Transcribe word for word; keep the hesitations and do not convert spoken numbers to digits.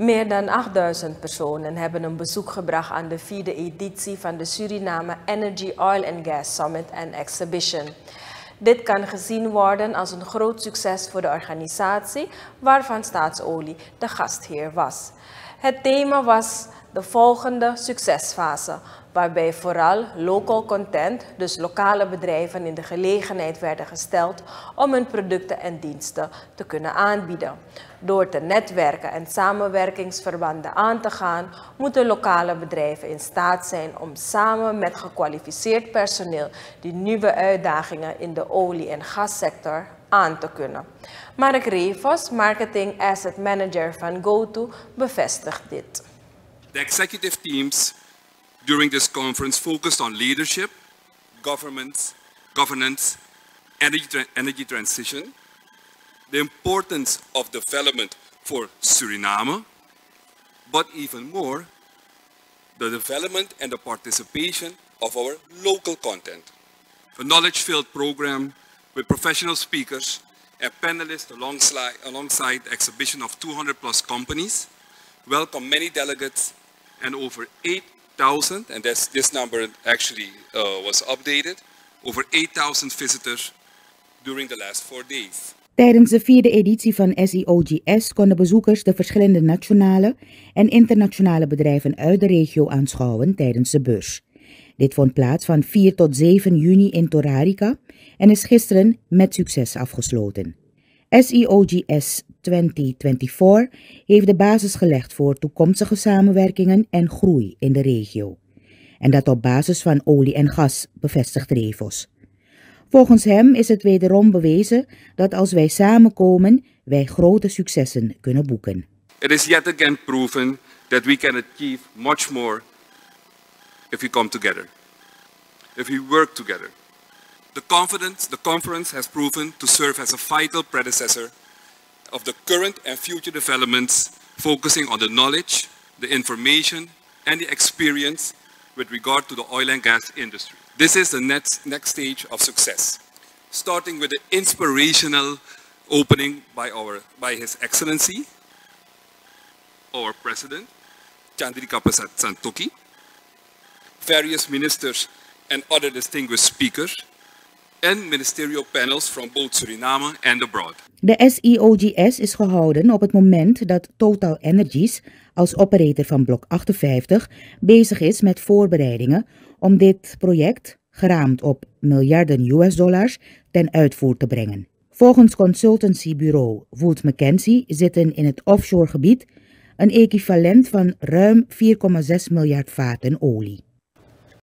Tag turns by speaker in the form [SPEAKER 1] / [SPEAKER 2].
[SPEAKER 1] Meer dan achtduizend personen hebben een bezoek gebracht aan de vierde editie van de Suriname Energy, Oil and Gas Summit and Exhibition. Dit kan gezien worden als een groot succes voor de organisatie, waarvan Staatsolie de gastheer was. Het thema was de volgende succesfase, waarbij vooral local content, dus lokale bedrijven, in de gelegenheid werden gesteld om hun producten en diensten te kunnen aanbieden. Door te netwerken en samenwerkingsverbanden aan te gaan, moeten lokale bedrijven in staat zijn om samen met gekwalificeerd personeel die nieuwe uitdagingen in de olie- en gassector aan te kunnen. Mark Revos, Marketing Asset Manager van GoTo, bevestigt dit.
[SPEAKER 2] The executive teams during this conference focused on leadership, governance, governance, energy, tra energy transition, the importance of development for Suriname, but even more, the development and the participation of our local content. A knowledge-filled program with professional speakers and panelists alongside, alongside the exhibition of two hundred plus companies, welcomed many delegates and over eight thousand, and that's, this number actually uh, was updated, over eight thousand visitors during the last four days.
[SPEAKER 3] Tijdens de vierde editie van S E O G S konden bezoekers de verschillende nationale en internationale bedrijven uit de regio aanschouwen tijdens de beurs. Dit vond plaats van vier tot zeven juni in Torarica en is gisteren met succes afgesloten. S E O G S twintig vierentwintig heeft de basis gelegd voor toekomstige samenwerkingen en groei in de regio. En dat op basis van olie en gas, bevestigt Revos. Volgens hem is het wederom bewezen dat als wij samenkomen, wij grote successen kunnen boeken.
[SPEAKER 2] It is yet again proven that we can achieve much more if we come together, if we work together. The confidence, the conference has proven to serve as a vital predecessor of the current and future developments, focusing on the knowledge, the information, and the experience with regard to the oil and gas industry. This is the next, next stage of success, starting with the inspirational opening by, our, by His Excellency, our President, Chandrika Prasad Santokhi, various ministers and other distinguished speakers, and ministerial panels from both Suriname and abroad.
[SPEAKER 3] De S E O G S is gehouden op het moment dat Total Energies als operator van blok achtenvijftig bezig is met voorbereidingen om dit project, geraamd op miljarden U S dollars, ten uitvoer te brengen. Volgens consultancybureau Wood Mackenzie zitten in het offshore gebied een equivalent van ruim vier komma zes miljard vaten olie.